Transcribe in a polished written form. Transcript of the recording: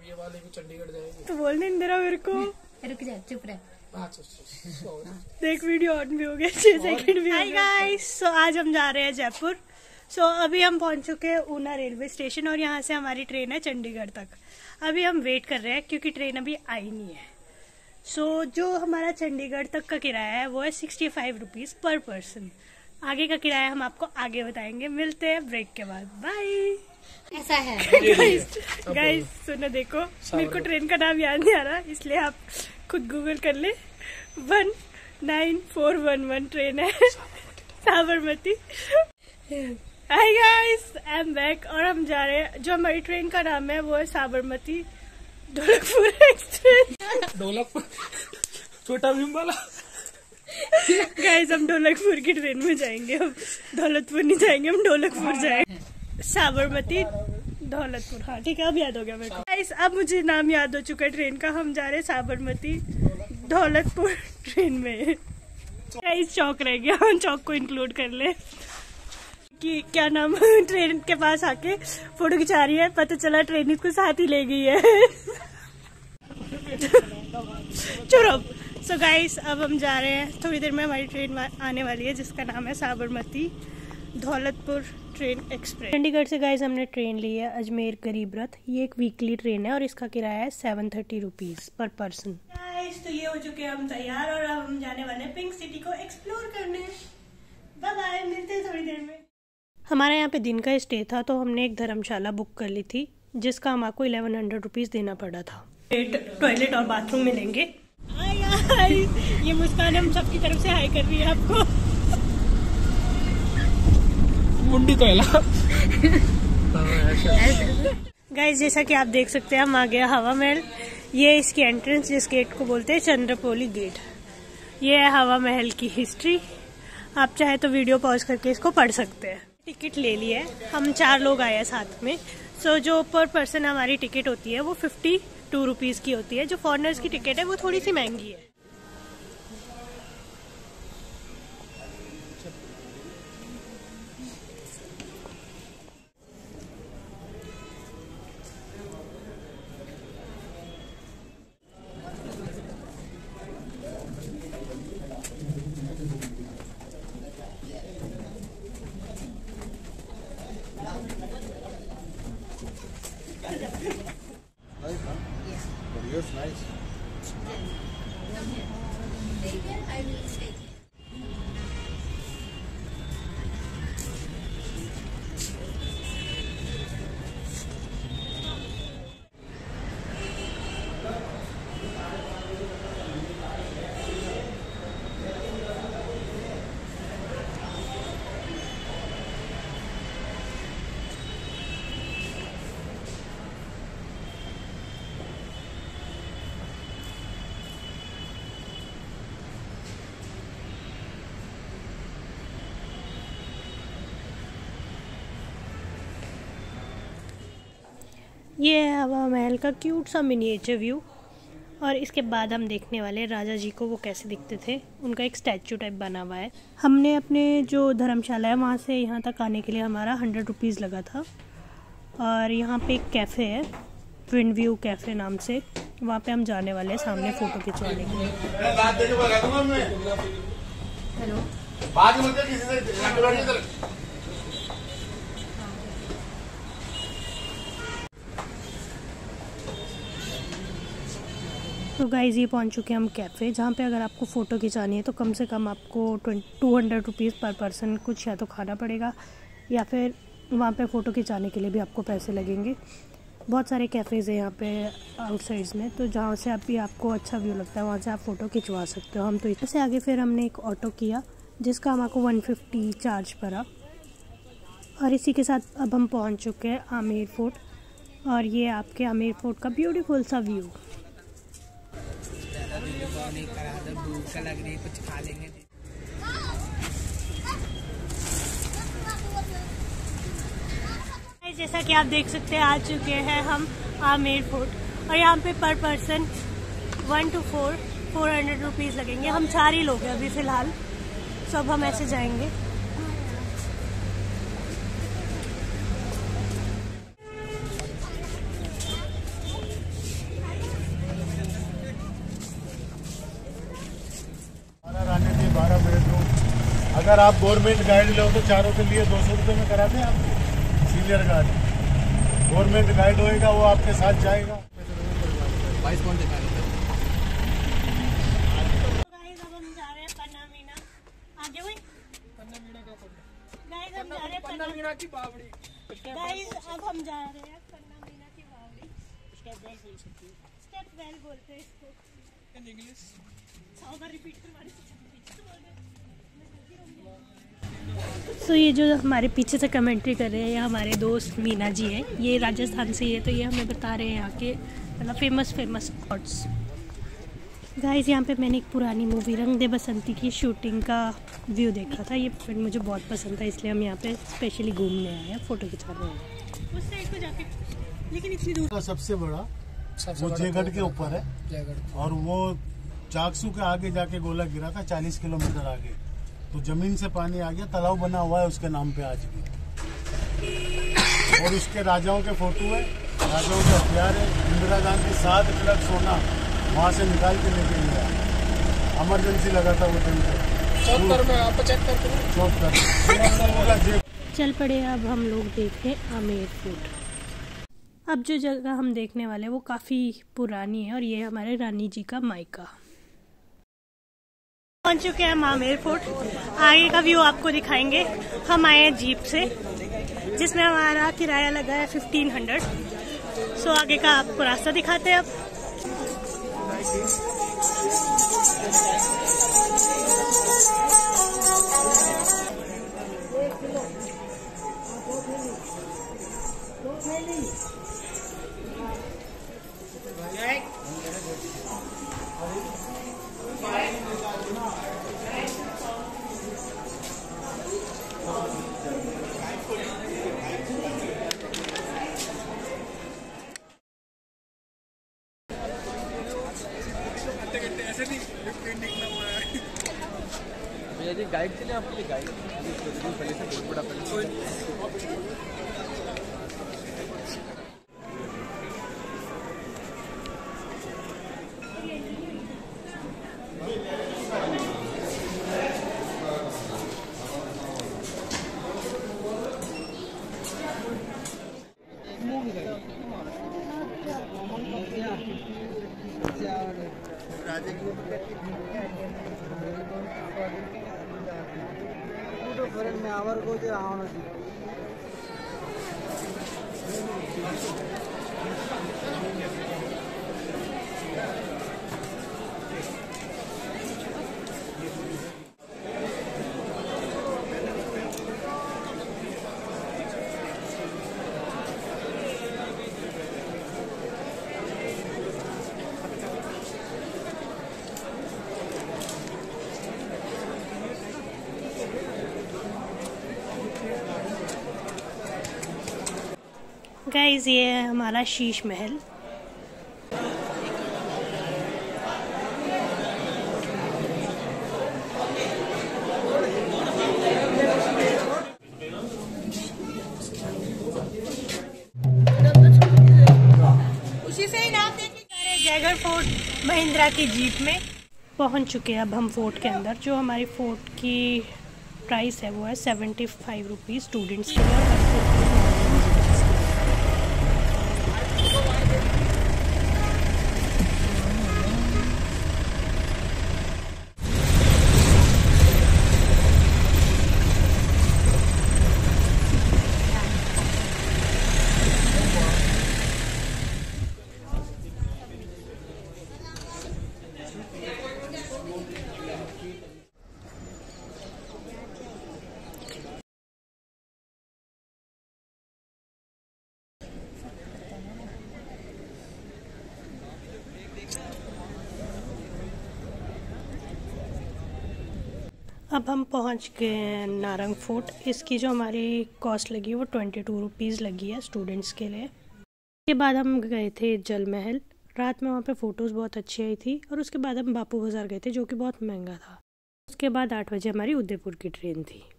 ये वाले भी चंडीगढ़ जाएंगे। तो बोलने नहीं दे रहा मेरे को। रुक जा, चुप रह। देख वीडियो ऑन भी हो गया, 6 सेकंड भी। हाय गाइस, सो आज हम जा रहे हैं जयपुर। सो अभी हम पहुंच चुके हैं ऊना रेलवे स्टेशन और यहाँ से हमारी ट्रेन है चंडीगढ़ तक। अभी हम वेट कर रहे हैं क्योंकि ट्रेन अभी आई नहीं है। सो जो हमारा चंडीगढ़ तक का किराया है वो है 65 रुपीज पर पर्सन। आगे का किराया हम आपको आगे बताएंगे। मिलते हैं ब्रेक के बाद, बाय। ऐसा है गाइस सुनो, देखो मेरे को ट्रेन का नाम याद नहीं आ रहा, इसलिए आप खुद गूगल कर ले। 19411 ट्रेन है, Sabarmati. Hi guys, I am back और हम जा रहे हैं। जो हमारी ट्रेन का नाम है वो है साबरमती ढोलकपुर एक्सप्रेस। ढोलकपुर छोटा भीम वाला। गाइस हम ढोलकपुर की ट्रेन में जाएंगे, हम दौलतपुर नहीं जाएंगे, हम ढोलकपुर जाएंगे। साबरमती दौलतपुर, हाँ ठीक है, अब याद हो गया मेरे को। गाइस अब मुझे नाम याद हो चुका है ट्रेन का। हम जा रहे हैं साबरमती दौलतपुर ट्रेन में। गाइस चौक रह गया, चौक को इंक्लूड कर ले कि क्या नाम, ट्रेन के पास आके फोटो खिंचा रही है, पता चला ट्रेन इसको साथ ही ले गई है। चुप। सो गाइस अब हम जा रहे हैं, थोड़ी देर में हमारी ट्रेन आने वाली है जिसका नाम है साबरमती दौलतपुर ट्रेन एक्सप्रेस। चंडीगढ़ से गाइस हमने ट्रेन ली है अजमेर गरीब रथ। ये एक वीकली ट्रेन है और इसका किराया है 730 रुपीज पर पर्सन। गाइस तो ये हो चुके हैं हम तैयार और अब हम जाने वाले हैं पिंक सिटी को एक्सप्लोर करने। बाय बाय, मिलते हैं थोड़ी देर में। हमारे यहाँ पे दिन का स्टे था तो हमने एक धर्मशाला बुक कर ली थी जिसका हमको 1100 रुपीज देना पड़ा था। टॉयलेट और बाथरूम मिलेंगे। ये मुस्कान हम सबकी तरफ से हाई कर रही है आपको। मुंडी तो गाइस जैसा कि आप देख सकते हैं हम आ गया हवा महल। ये इसकी एंट्रेंस, जिस गेट को बोलते हैं चंद्रपोली गेट। ये है हवा महल की हिस्ट्री। आप चाहे तो वीडियो पॉज करके इसको पढ़ सकते हैं। टिकट ले ली है, हम 4 लोग आए हैं साथ में। सो जो पर पर्सन हमारी टिकट होती है वो 52 रुपीज की होती है। जो फॉरेनर्स की टिकट है वो थोड़ी सी महंगी है। Nice. ये है हवा महल का क्यूट सा मिनिएचर व्यू। और इसके बाद हम देखने वाले राजा जी को, वो कैसे दिखते थे। उनका एक स्टैचू टाइप बना हुआ है। हमने अपने जो धर्मशाला है वहाँ से यहाँ तक आने के लिए हमारा 100 रुपीज़ लगा था। और यहाँ पे एक कैफ़े है, ट्विन व्यू कैफ़े नाम से। वहाँ पे हम जाने वाले हैं सामने फ़ोटो खिंचवाने के लिए। हेलो, तो गाइज़ ये पहुंच चुके हैं हम कैफ़े, जहाँ पे अगर आपको फ़ोटो खिंचानी है तो कम से कम आपको 200 रुपीज़ पर पर्सन कुछ या तो खाना पड़ेगा या फिर वहाँ पे फ़ोटो खिंचाने के लिए भी आपको पैसे लगेंगे। बहुत सारे कैफ़ेज़ हैं यहाँ पे आउटसाइड्स में, तो जहाँ से आपको अच्छा व्यू लगता है वहाँ से आप फ़ोटो खिंचवा सकते हो। हम तो इससे आगे फिर हमने एक ऑटो किया जिसका हमको 150 चार्ज पड़ा। और इसी के साथ अब हम पहुँच चुके हैं आमेर फोर्ट। और ये आपके आमेर फोर्ट का ब्यूटीफुल सा व्यू। लग रही कुछ खा लेंगे। जैसा कि आप देख सकते हैं आ चुके हैं हम आमेर फोर्ट और यहाँ पे पर पर्सन 1 to 400 रुपीज़ लगेंगे। हम 4 ही लोग हैं अभी फ़िलहाल, सब हम ऐसे जाएंगे। अगर आप गवर्नमेंट गाइड लो तो चारों के लिए 200 रुपये में करा दें आपको सीनियर गार्ड। गवर्नमेंट गाइड होएगा वो आपके साथ जाएगा। 22 पॉइंट दिखा रहे थे। गाइस अब हम जा रहे हैं पन्ना मीना। आगे भाई पन्ना मीना का गाइस हम जा रहे हैं पन्ना मीना की बावड़ी। गाइस अब हम जा रहे हैं पन्ना मीना की बावड़ी। स्टेप वेल बोल सकती है स्टेप वेल बोलते हैं इसको इन इंग्लिश। 100 बार रिपीट करवाने से तो ये जो हमारे पीछे से कमेंट्री कर रहे हैं ये हमारे दोस्त मीना जी हैं। ये राजस्थान से ही है तो ये हमें बता रहे हैं यहाँ के मतलब फेमस स्पॉट्स। गाइस यहाँ पे मैंने एक पुरानी मूवी रंग दे बसंती की शूटिंग का व्यू देखा था। ये फिल्म मुझे बहुत पसंद था इसलिए हम यहाँ पे स्पेशली घूमने आए हैं, फ़ोटो खिंचाने आए हैं। उस साइड को जाके लेकिन इतनी दूर का सबसे बड़ा वो जयगढ़ के ऊपर है जयगढ़। और वो चाकसू के आगे जाके गोला गिरा था 40 किलोमीटर आगे। तो जमीन से पानी आ गया, तालाब बना हुआ है उसके नाम पे आज भी। और उसके राजाओं के फोटो है, राजाओं के हथियार है। इंदिरा गांधी 7 ट्रक सोना वहाँ से निकाल के लेके गया। इमरजेंसी लगा था वो टाइम पे। 74 में आप चेक करते 74 चल पड़े। अब हम लोग देखें आमेर फोर्ट। अब जो जगह हम देखने वाले हैं वो काफ़ी पुरानी है और ये हमारे रानी जी का मायका। पहुंच चुके हैं हम आमेर फोर्ट। आगे का व्यू आपको दिखाएंगे। हम आए हैं जीप से जिसमें हमारा किराया लगा है 1500। सो आगे का आपको रास्ता दिखाते हैं अब। गाइड के लिए आपके लिए गाइड पहले से बहुत बड़ा में आवर को जो आना गाइस ये है हमारा शीश महल। उसी से ही नाम देंगे। जयगढ़ फोर्ट महिंद्रा की जीप में पहुंच चुके हैं अब हम फोर्ट के अंदर। जो हमारी फोर्ट की प्राइस है वो है 75 रुपीज़ स्टूडेंट्स के लिए और अब हम पहुंच गए हैं नारंग फोर्ट। इसकी जो हमारी कॉस्ट लगी वो 22 रुपीज़ लगी है स्टूडेंट्स के लिए। उसके बाद हम गए थे जल महल। रात में वहाँ पे फ़ोटोज़ बहुत अच्छी आई थी। और उसके बाद हम बापू बाज़ार गए थे जो कि बहुत महंगा था। उसके बाद 8 बजे हमारी उदयपुर की ट्रेन थी।